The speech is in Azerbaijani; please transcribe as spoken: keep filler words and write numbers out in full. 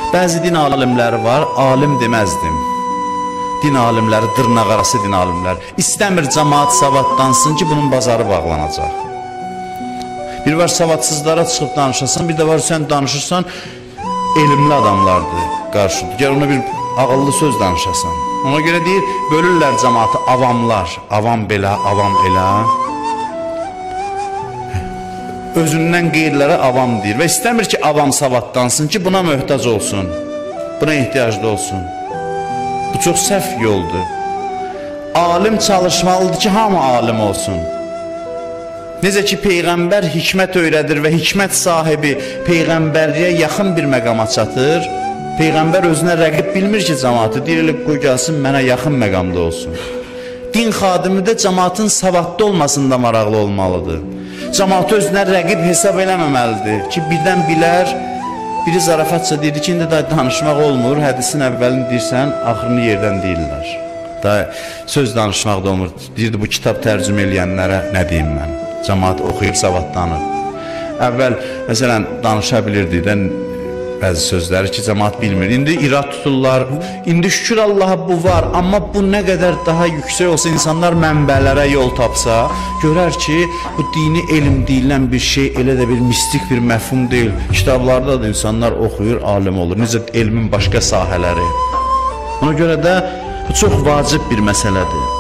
Bəzi din alimləri var, alim deməzdim. Din alimləri, dırnaqarası din alimləri. İstəmir cəmaat savadlansın ki, bunun bazarı bağlanacaq. Bir var savadsızlara çıxıb danışasan, bir də var sən danışırsan, elmli adamlardır qarşıdır. Gəl ona bir ağıllı söz danışasan. Ona görə deyir, bölürlər cəmaatı avamlar. Avam belə, avam elə. Özündən qeyrilərə avam deyir və istəmir ki, avam savadlansın ki, buna möhtac olsun, buna ehtiyaclı olsun. Bu çox səhv yoldur. Alim çalışmalıdır ki, hamı alim olsun. Necə ki, Peyğəmbər hikmət öyrədir və hikmət sahibi Peyğəmbərliyə yaxın bir məqama çatır. Peyğəmbər özünə rəqib bilmir ki, cəmaatı deyir, qoy gəlsin, mənə yaxın məqamda olsun. Din xadimi də cəmaatın savadlı olmasında maraqlı olmalıdır. Cəmaatı özünə rəqib hesab eləməməlidir ki, birdən bilər, biri zarafatça deyir ki, indi da danışmaq olmur, hədisin əvvəlini deyirsən, axırını yerdən deyirlər. Da söz danışmaq da olmur, deyirdi, bu kitab tərcümə eləyənlərə nə deyim mən? Cəmaat oxuyub savadlanır. Əvvəl, məsələn, danışa bilirdi də bəzi sözləri ki, cəmaat bilmir. İndi irad tuturlar, indi şükür Allaha bu var, amma bu nə qədər daha yüksək olsa, insanlar mənbələrə yol tapsa, görər ki, bu dini elm deyilən bir şey elə də bir mistik bir məfhum deyil. Kitablarda da insanlar oxuyur, alim olur. Necə elmin başqa sahələri. Ona görə də bu çox vacib bir məsələdir.